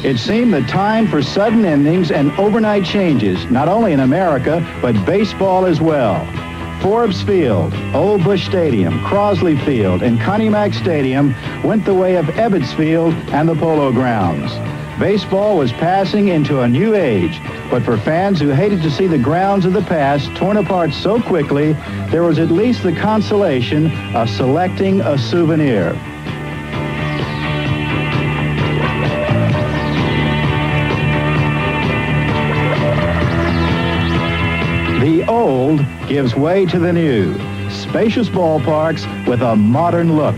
It seemed the time for sudden endings and overnight changes, not only in America, but baseball as well. Forbes Field, Old Bush Stadium, Crosley Field, and Connie Mack Stadium went the way of Ebbets Field and the Polo Grounds. Baseball was passing into a new age, but for fans who hated to see the grounds of the past torn apart so quickly, there was at least the consolation of selecting a souvenir. The old gives way to the new. Spacious ballparks with a modern look.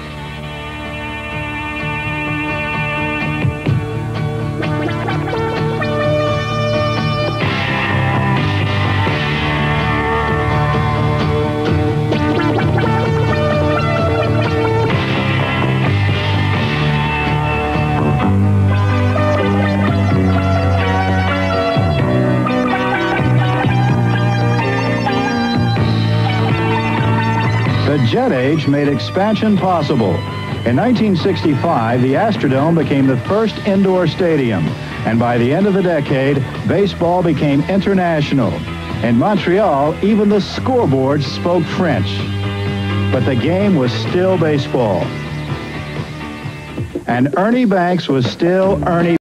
The jet age made expansion possible. In 1965, the Astrodome became the first indoor stadium, and by the end of the decade, baseball became international. In Montreal, even the scoreboards spoke French. But the game was still baseball. And Ernie Banks was still Ernie